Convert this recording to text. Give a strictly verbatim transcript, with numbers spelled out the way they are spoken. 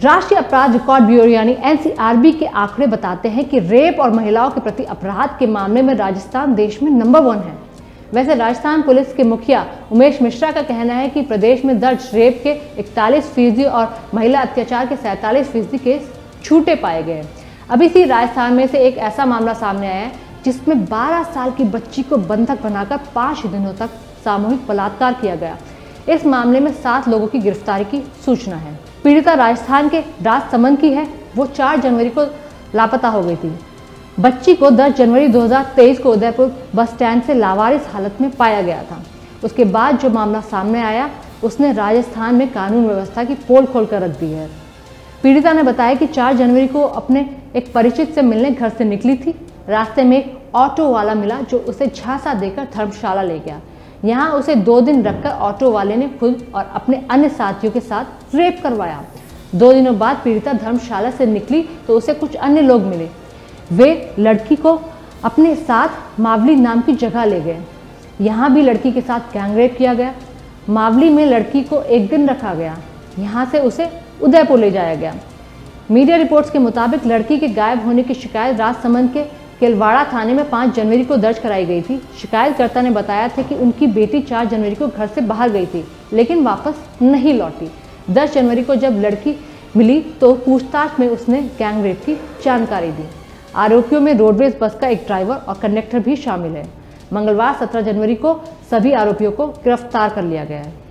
राष्ट्रीय अपराध record bureau यानी एन सी आर बी के आंकड़े बताते हैं कि रेप और महिलाओं के प्रति अपराध के मामले में राजस्थान देश में नंबर वन है। वैसे राजस्थान पुलिस के मुखिया उमेश मिश्रा का कहना है कि प्रदेश में दर्ज रेप के इकतालीस फीसदी और महिला अत्याचार के सैंतालीस फीसदी केस छूटे पाए गए। अभी इसी राजस्थान में से एक ऐसा मामला सामने आया है जिसमें बारह साल की बच्ची को बंधक बनाकर पाँच दिनों तक सामूहिक बलात्कार किया गया। इस मामले में सात लोगों की गिरफ्तारी की सूचना है। पीड़िता राजस्थान के राजसमंद की है। वो चार जनवरी को लापता हो गई थी। बच्ची को दस जनवरी दो हज़ार तेईस को उदयपुर बस स्टैंड से लावारिस हालत में पाया गया था। उसके बाद जो मामला सामने आया उसने राजस्थान में कानून व्यवस्था की पोल खोल कर रख दी है। पीड़िता ने बताया कि चार जनवरी को अपने एक परिचित से मिलने घर से निकली थी। रास्ते में एक ऑटो वाला मिला जो उसे झांसा देकर धर्मशाला ले गया। यहाँ उसे दो दिन रखकर ऑटो वाले ने खुद और अपने अन्य साथियों के साथ रेप करवाया। दो दिनों बाद पीड़िता धर्मशाला से निकली तो उसे कुछ अन्य लोग मिले। वे लड़की को अपने साथ मावली नाम की जगह ले गए। यहाँ भी लड़की के साथ गैंगरेप किया गया। मावली में लड़की को एक दिन रखा गया। यहाँ से उसे उदयपुर ले जाया गया। मीडिया रिपोर्ट्स के मुताबिक लड़की के गायब होने की शिकायत राजसमंद के केलवाड़ा थाने में पाँच जनवरी को दर्ज कराई गई थी। शिकायतकर्ता ने बताया था कि उनकी बेटी चार जनवरी को घर से बाहर गई थी लेकिन वापस नहीं लौटी। दस जनवरी को जब लड़की मिली तो पूछताछ में उसने गैंगरेप की जानकारी दी। आरोपियों में रोडवेज बस का एक ड्राइवर और कंडक्टर भी शामिल है। मंगलवार सत्रह जनवरी को सभी आरोपियों को गिरफ्तार कर लिया गया है।